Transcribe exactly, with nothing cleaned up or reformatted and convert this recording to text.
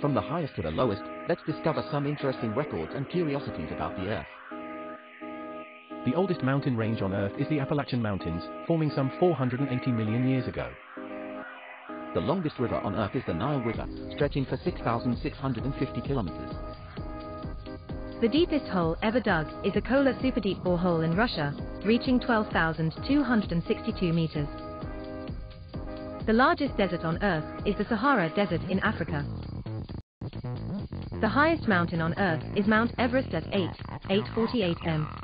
From the highest to the lowest, let's discover some interesting records and curiosities about the Earth. The oldest mountain range on Earth is the Appalachian Mountains, forming some four hundred eighty million years ago. The longest river on Earth is the Nile River, stretching for six thousand six hundred fifty kilometers. The deepest hole ever dug is a Kola superdeep borehole in Russia, reaching twelve thousand two hundred sixty-two meters. The largest desert on Earth is the Sahara Desert in Africa. The highest mountain on Earth is Mount Everest at eight thousand eight hundred forty-eight meters.